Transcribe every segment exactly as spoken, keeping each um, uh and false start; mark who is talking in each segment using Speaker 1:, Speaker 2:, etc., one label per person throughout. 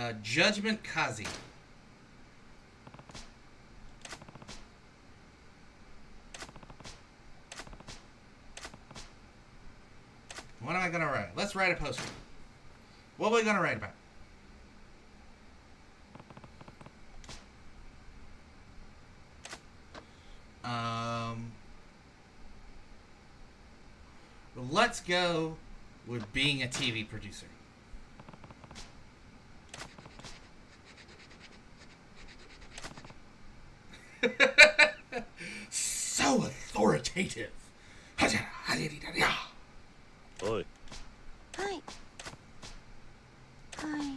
Speaker 1: Uh, Judgment Kazi. What am I gonna write? Let's write a poster. What are we gonna write about? Um, let's go with being a T V producer. So authoritative.
Speaker 2: Oi.
Speaker 3: Hi. Hi.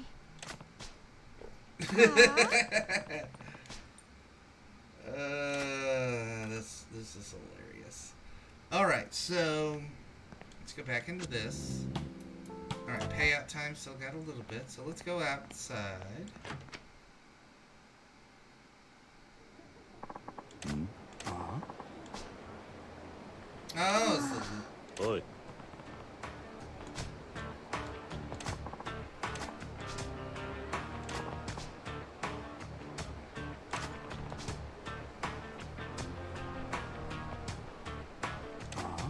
Speaker 1: uh, this this is hilarious. All right, so let's go back into this. All right, payout time still got a little bit, so let's go outside.
Speaker 2: Hmm.
Speaker 4: Uh-huh.
Speaker 1: Oh, so
Speaker 2: Oi.
Speaker 4: Uh-huh.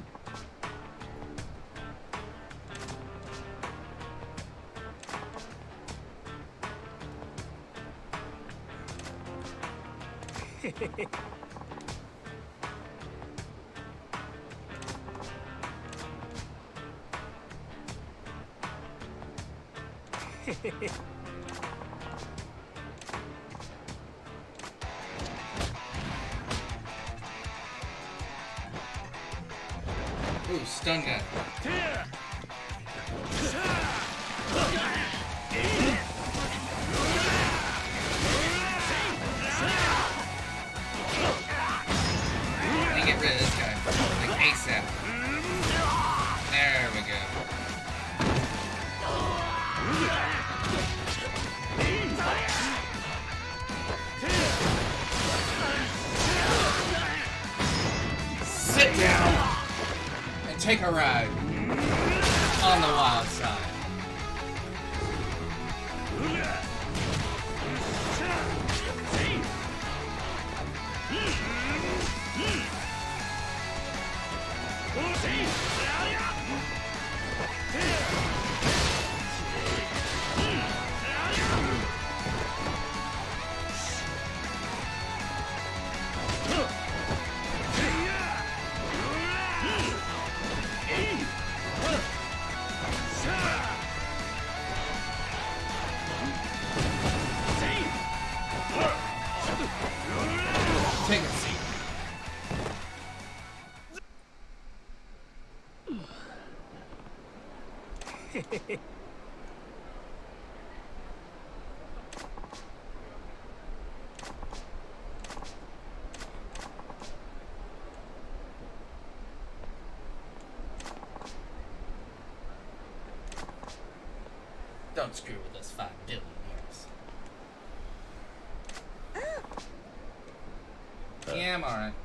Speaker 1: ooh, stun gun. Let me get rid of this guy, like ASAP. There we go. Sit down and take a ride on the wild side. Take a seat. Don't screw with us five billion years.
Speaker 2: Uh.
Speaker 1: Yeah, I'm alright.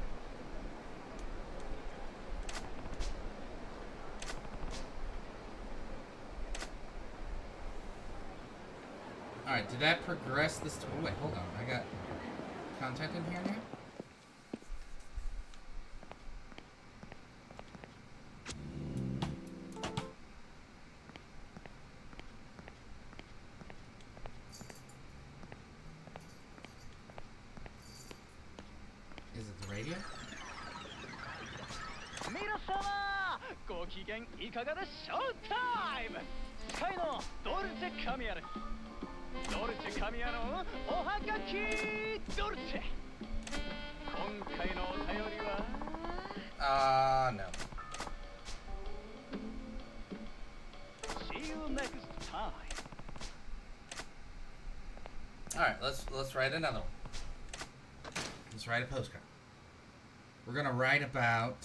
Speaker 1: Alright, did that progress this? Oh, wait, hold on. I got content in here now? Is it the radio?
Speaker 5: 皆様ご機嫌いかがでショータイムスカイのドルチェカミアルドルチェカミアのおはがきドルチェ今回のお便りは
Speaker 1: Uh, no.
Speaker 5: See you next time
Speaker 1: Alright, let's let's write another one. Let's write a postcard. We're gonna write about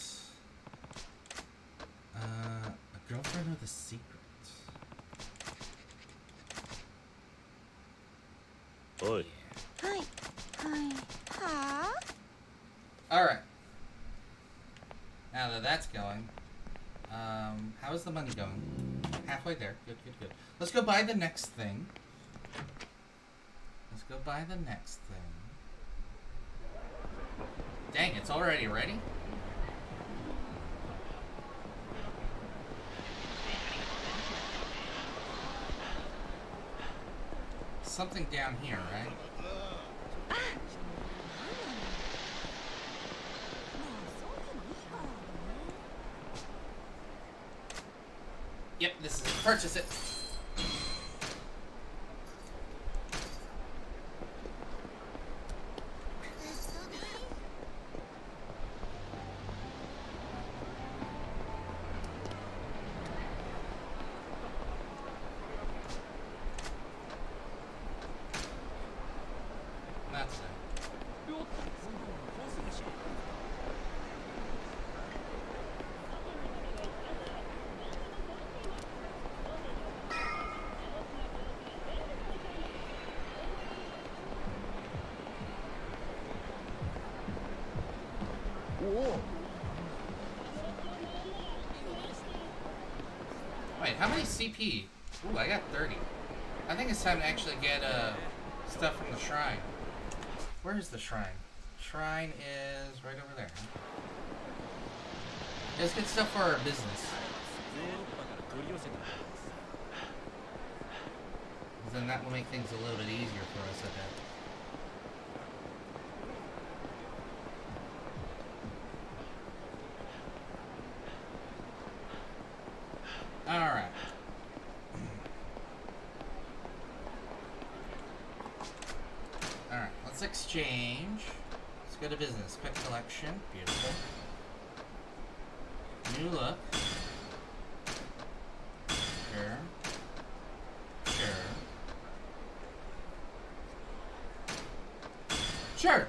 Speaker 1: uh, a girlfriend with a secret.
Speaker 2: Oi.
Speaker 3: Hi. Hi. Huh?
Speaker 1: Alright. Now that that's going, um, how is the money going? Halfway there. Good, good, good. Let's go buy the next thing. let's go buy the next thing. Dang, it's already ready? Something down here, right? Yep, this is it. Purchase it. That's it. Wait, how many C P? Ooh, I got thirty. I think it's time to actually get uh, stuff from the shrine. Where is the shrine? Shrine is right over there. Let's get stuff for our business. Then that will make things a little bit easier for us, I bet. Alright. Alright, let's exchange. Let's go to business. Quick collection. Beautiful. New look. Sure. Sure. Sure!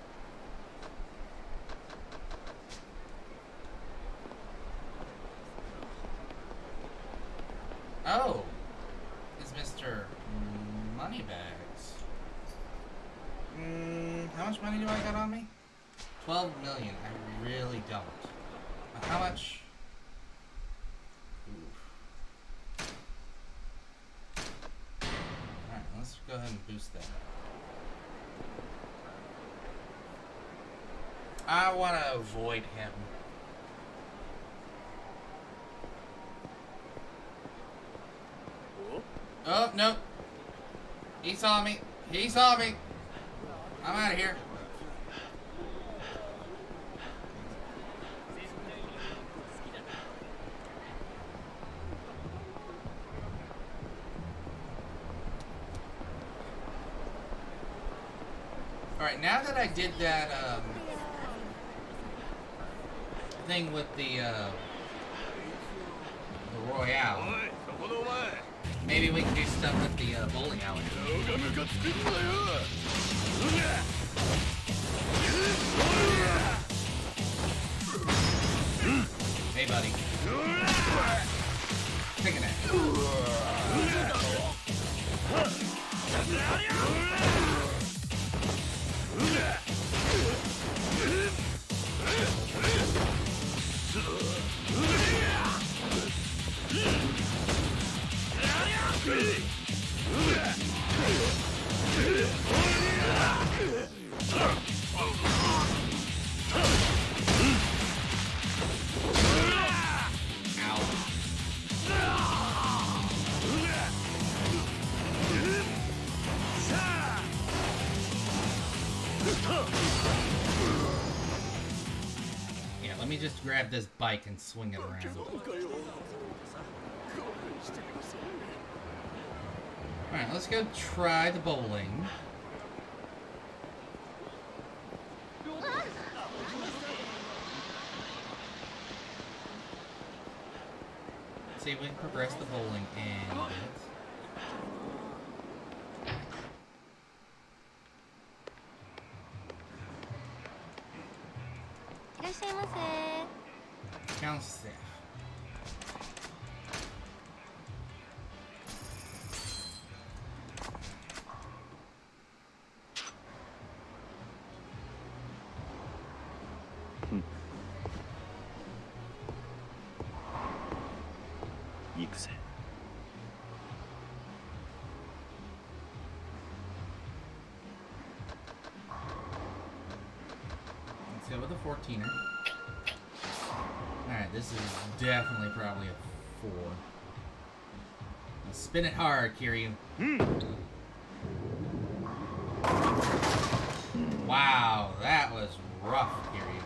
Speaker 1: Oh! It's Mister Moneybags. Mm, how much money do I got on me? twelve million. I really don't. But how much? Oof. Alright, let's go ahead and boost that up. I want to avoid him. Oh, no. He saw me. He saw me. I'm out of here. Alright, now that I did that um, thing with the, uh, the Royale, maybe we can do stuff with the uh, bowling alley. Hey, buddy. Take a nap. Yeah, let me just grab this bike and swing it around. Alright, let's go try the bowling. See if we can progress the bowling and bits.
Speaker 3: いらっしゃいませ。
Speaker 1: Count staff.
Speaker 2: Hmm. 行くぜ。
Speaker 1: go with a fourteener. Alright, this is definitely probably a four. Now spin it hard, Kiryu. Wow, that was rough, Kiryu.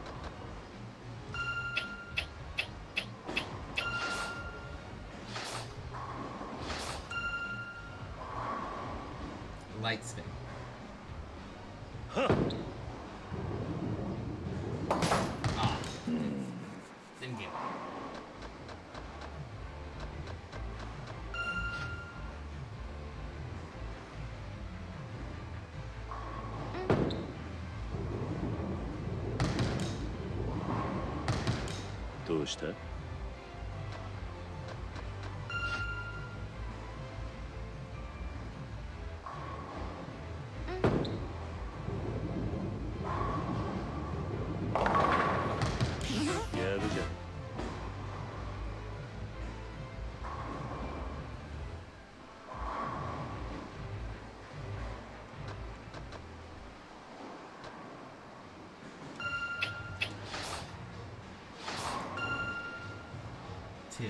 Speaker 1: Light spin.
Speaker 2: Huh.
Speaker 1: Ah, didn't get it.
Speaker 2: Doうした?
Speaker 1: Two.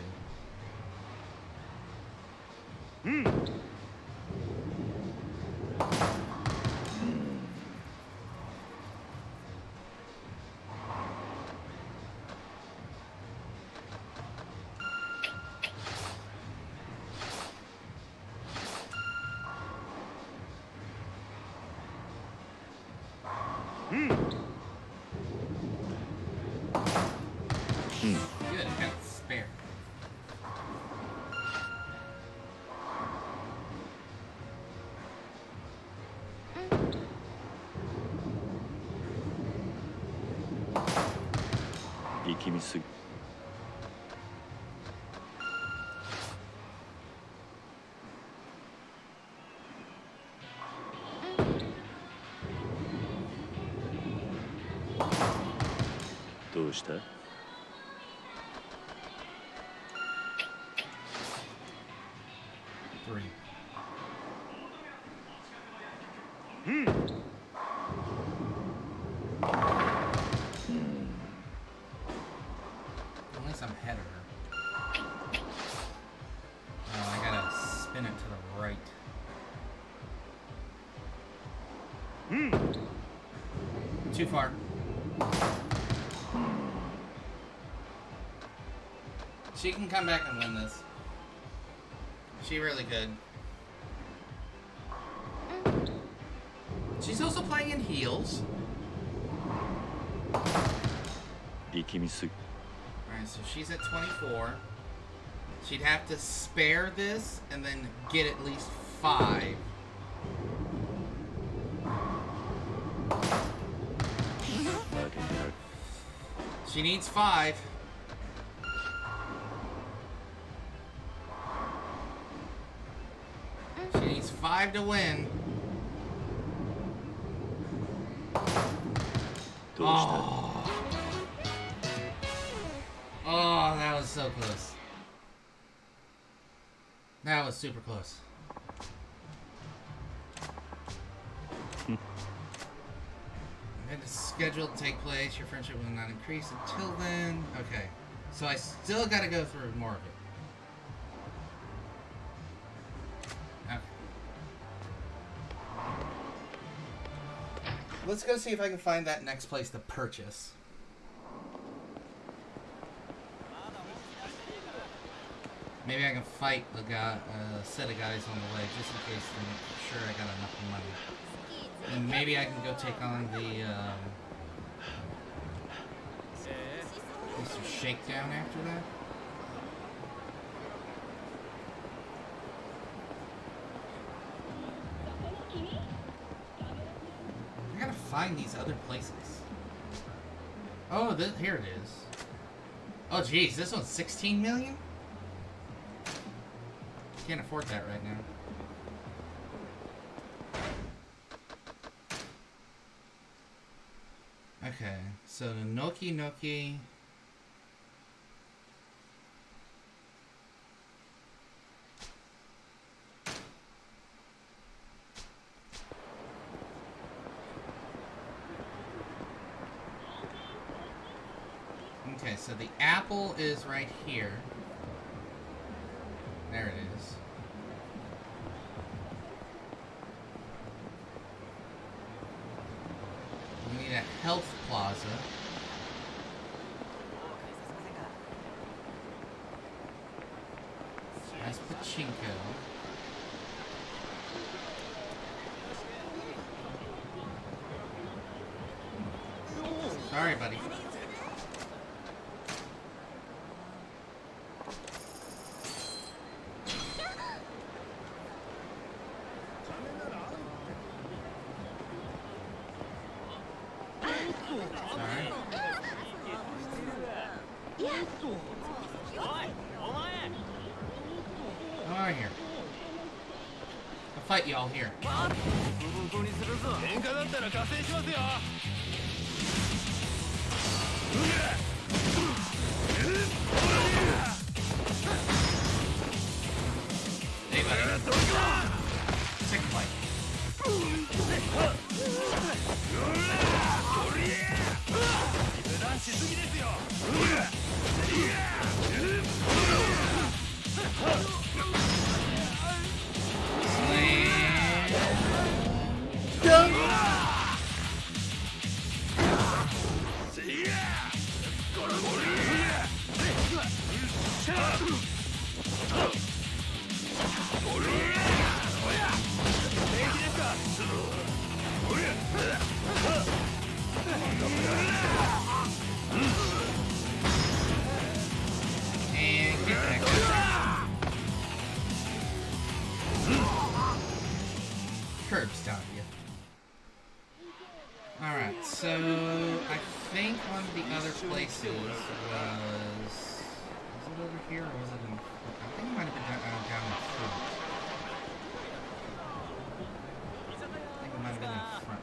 Speaker 1: Good, I got spare.
Speaker 2: Ikimisu. どうした?
Speaker 1: Three. Unless I'm ahead of her. Oh, I gotta spin it to the right. Too far. She can come back and win this. She really could. She's also playing in heels.
Speaker 2: Ikimisu.
Speaker 1: Alright, so she's at twenty-four. She'd have to spare this and then get at least five. She needs five. She needs five to win. Oh. Oh, that was so close. That was super close. And it's scheduled to take place. Your friendship will not increase until then. Okay. So I still got to go through more of it. Okay. Let's go see if I can find that next place to purchase. Maybe I can fight a guy, uh, set of guys on the way, just in case to make sure I got enough money. And maybe I can go take on the, um... Mister Shakedown after that? I gotta find these other places. Oh, this, here it is. Oh, geez, this one's sixteen million? Can't afford that right now. Okay, so the Noki Noki. Okay, so the apple is right here. There it is. We need a health plaza. That's pachinko. Sorry, buddy. Sorry. Come on here. I'll fight you all here. Hey, buddy. Sick fight. And get back up. Curb stop you. Alright, so I think one of the other places was... Was it over here or was it in... I think it might have been down, uh, down in front. I think it might have been in front.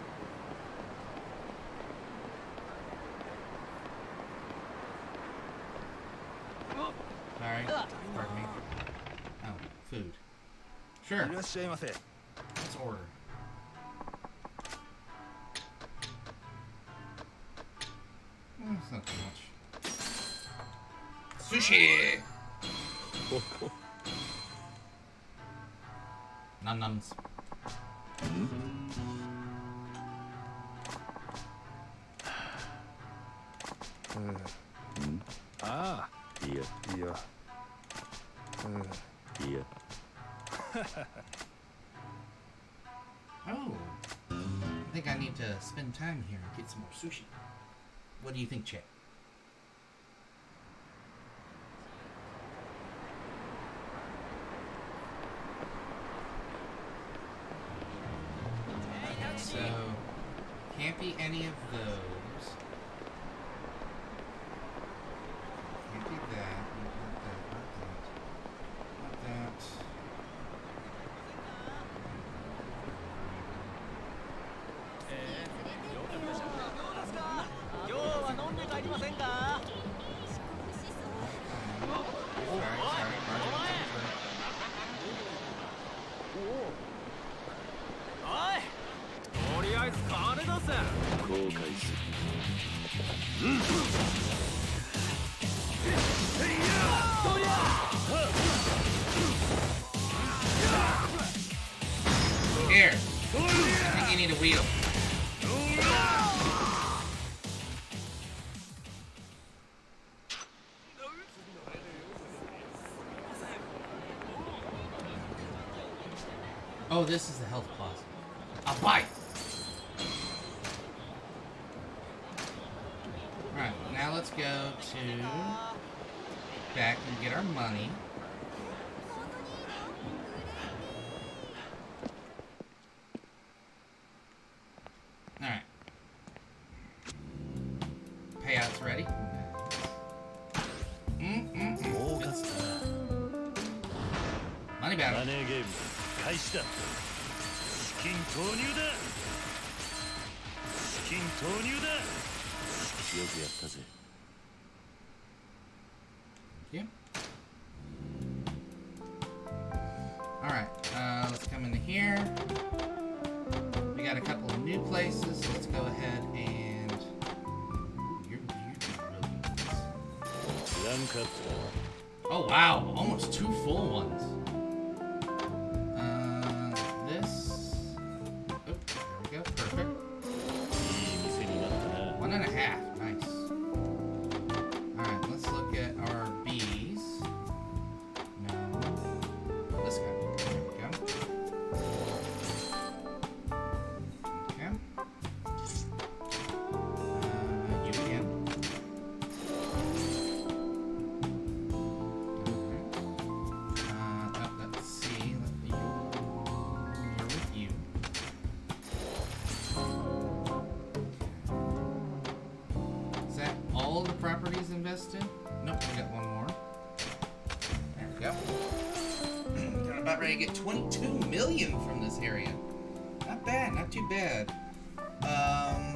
Speaker 1: Sorry. Pardon me. Oh, food. Sure. Let's order. Mm, it's not too much. Sushi! Num nums.
Speaker 4: Ah,
Speaker 2: いや、
Speaker 4: いや。
Speaker 2: いや。
Speaker 1: Oh. I think I need to spend time here and get some more sushi. What do you think, Chet? So, can't be any of those. Can't be that. Not that. Not that. Not that. Here. I think you need a wheel. Oh, this is the health plaza. I'll buy it. Alright, now let's go to back and get our money. Alright. Payouts ready? Mm-mm-mm. Good stuff. Money battle.
Speaker 2: マネーゲーム開始だ。資金投入だ。資金投入だ。よくやったぜ。
Speaker 1: Thank you. Alright, uh, let's come into here. We got a couple of new places. Let's go ahead and... Ooh, you're, you're really... Oh wow, almost two full ones. Uh, this. Oh, there we go, perfect. One and a half, nice. Alright, let's look at our B's. No. This guy. There we go. Okay. Uh, you again. Uh, let's see. You're with you. Is that all the properties invested? Nope, we got one more. There we go. Got about ready to get twenty-two million from this area. Not bad, not too bad. Um.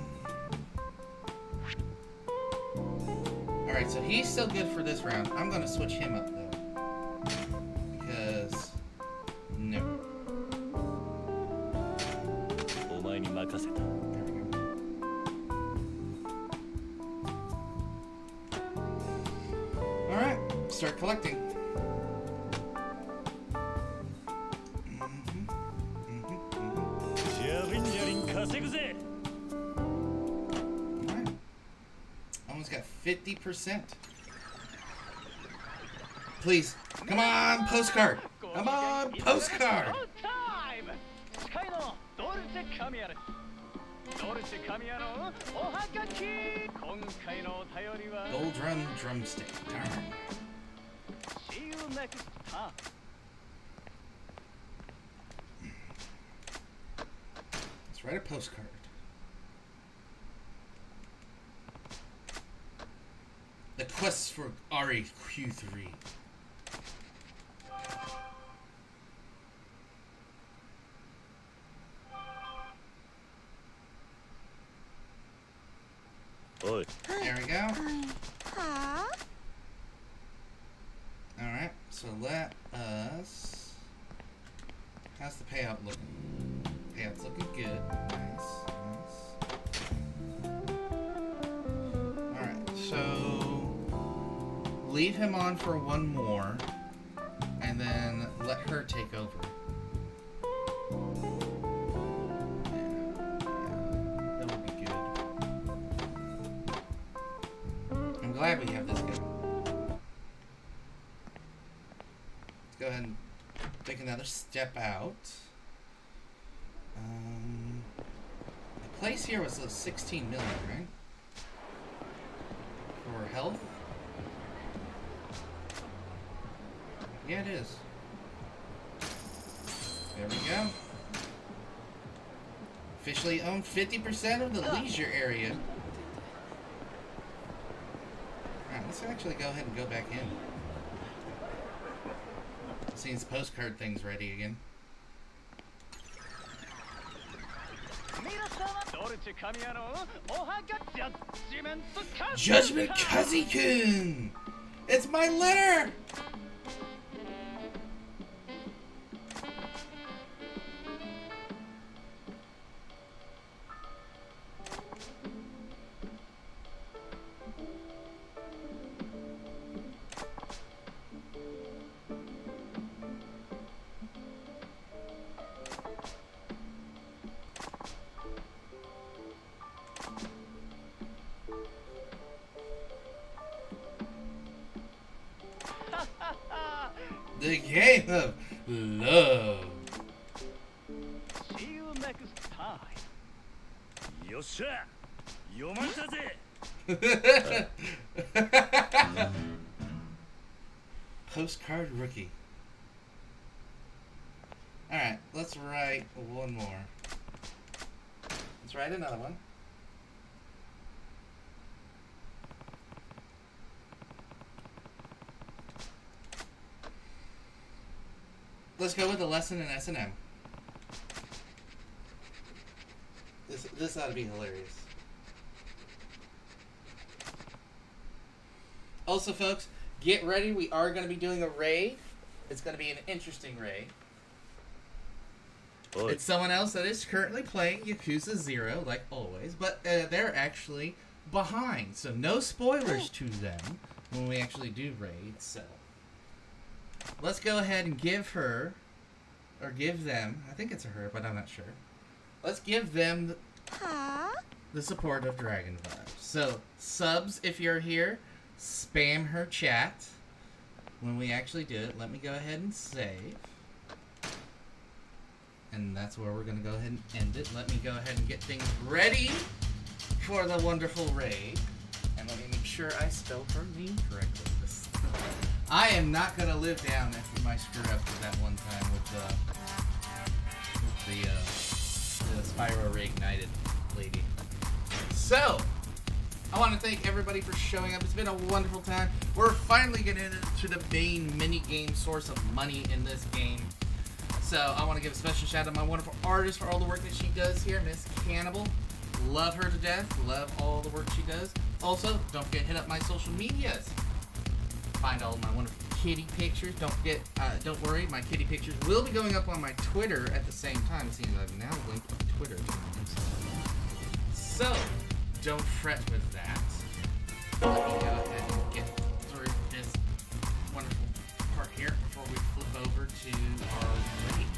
Speaker 1: Alright, so he's still good for this round. I'm gonna switch him up though. Because no. There we go. Alright, start collecting. Mhm, mhm, mhm. Alright. Almost got fifty percent. Please. Come on, postcard. Come on, postcard. Gold drum drumstick. Darn.
Speaker 5: See you next time.
Speaker 1: Let's write a postcard. The quest for R E Q three.
Speaker 2: Oi.
Speaker 1: There we go.
Speaker 3: は
Speaker 1: Alright, so let us... How's the payout looking? Payout's looking good. Nice, nice. Alright, so... Leave him on for one more, and then let her take over. Yeah, that would be good. I'm glad we have this guy. Go ahead and take another step out. Um, the place here was a sixteen million, right? For health? Yeah, it is. There we go. Officially own fifty percent of the leisure area. Alright, let's actually go ahead and go back in. Seeing this postcard thing's ready again. Judgment Kazi-kun! It's my letter! The game of love.
Speaker 5: See you next time.
Speaker 2: Yosha! Yomata ze!
Speaker 1: Postcard rookie. Alright, let's write one more. Let's write another one. Let's go with a lesson in S and M. This this ought to be hilarious. Also, folks, get ready. We are going to be doing a raid. It's going to be an interesting raid.
Speaker 2: Oi.
Speaker 1: It's someone else that is currently playing Yakuza Zero, like always, but uh, they're actually behind. So no spoilers to them. when we actually do raids. So let's go ahead and give her, or give them, I think it's a her, but I'm not sure. Let's give them the,
Speaker 3: Huh?
Speaker 1: the support of Dragon Vibes. So subs, if you're here, spam her chat. When we actually do it, let me go ahead and save. And that's where we're going to go ahead and end it. Let me go ahead and get things ready for the wonderful raid. And let me make sure I spell her name correctly. I am not going to live down after my screw up that one time with the, with the, uh, the Spyro Reignited lady. So, I want to thank everybody for showing up. It's been a wonderful time. We're finally getting into the main mini-game source of money in this game. So I want to give a special shout out to my wonderful artist for all the work that she does here, Miss Cannibal. Love her to death. Love all the work she does. Also, don't forget to hit up my social medias. Find all of my wonderful kitty pictures. Don't forget, uh, don't worry, my kitty pictures will be going up on my Twitter at the same time. It seems I've now linked my Twitter to my Instagram. So, don't fret with that. Let me go ahead and get through this wonderful part here before we flip over to our raid.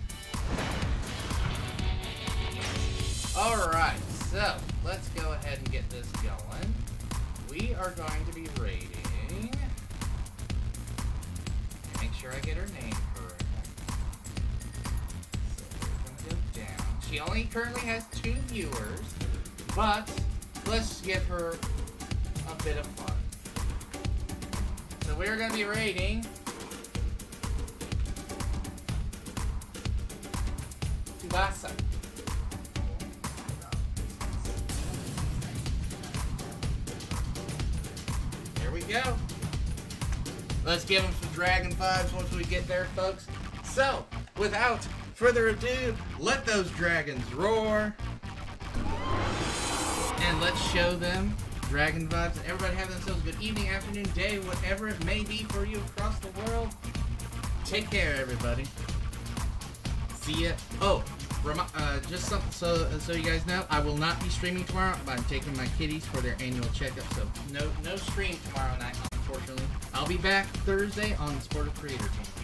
Speaker 1: Alright, so let's go ahead and get this going. We are going to be raiding. Make sure I get her name correct. So we're going to go down. She only currently has two viewers, but let's give her a bit of fun. So we're going to be raiding Tsubasa. There we go. Let's give them some Dragon Vibes once we get there, folks. So, without further ado, let those dragons roar. And let's show them Dragon Vibes. Everybody have themselves a good evening, afternoon, day, whatever it may be for you across the world. Take care, everybody. See ya. Oh, uh, just some, so so you guys know, I will not be streaming tomorrow. I'm taking my kitties for their annual checkup, so no no stream tomorrow night, unfortunately. I'll be back Thursday on the Sport of Creator team.